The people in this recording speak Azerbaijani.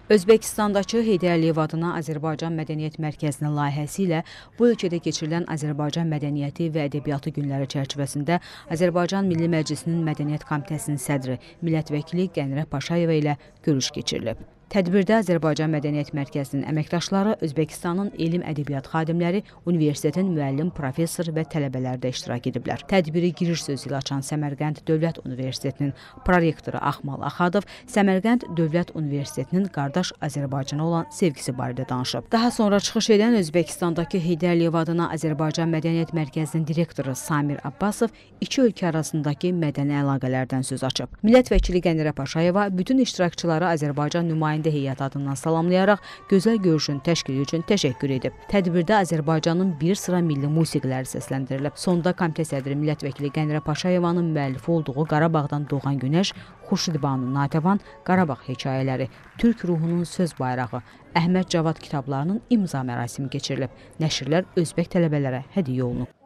Özbəkistandakı Heydər Əliyev adına Azərbaycan Mədəniyyət Mərkəzinin layihəsi ilə bu ölkədə keçirilən Azərbaycan Mədəniyyəti və Ədəbiyyatı günləri çərçivəsində Azərbaycan Milli Məclisinin Mədəniyyət Komitəsinin sədri, millət vəkili Qənirə Paşayeva ilə görüş keçirilib. Tədbirdə Azərbaycan Mədəniyyət Mərkəzinin əməkdaşları, Özbəkistanın elm-ədəbiyyat xadimləri, universitetin müəllim, professor və tələbələri də iştirak ediblər. Tədbiri giriş sözü ilə açan Səmərqənd Dövlət Universitetinin prorektoru Axmal Axadov Səmərqənd Dövlət Universitetinin qardaş Azərbaycana olan sevgisi barədə danışıb. Daha sonra çıxış edən Özbəkistandakı Heydər Əliyev adına Azərbaycan Mədəniyyət Mərkəzinin direktoru Samir Abbasov iki ölkə arasındakı mədəni əlaqələrdən söz açıb. Millət vəkili Qənirə Paşayeva bütün iştirakçılara Azərbaycan nümayəndə heyət adından salamlayaraq gözəl görüşün təşkili üçün təşəkkür edib. Tədbirdə Azərbaycanın bir sıra milli musiqiləri səsləndirilib. Sonda komitə sədri millət vəkili Qənirə Paşayevanın müəllifi olduğu Qarabağdan doğan günəş, Xurşidbanu Natəvan, Qarabağ hekayələri, Türk ruhunun söz bayrağı, Əhməd Cavad kitablarının imza mərasimi keçirilib. Nəşrlər özbək tələbələrə hədiyyə olunub.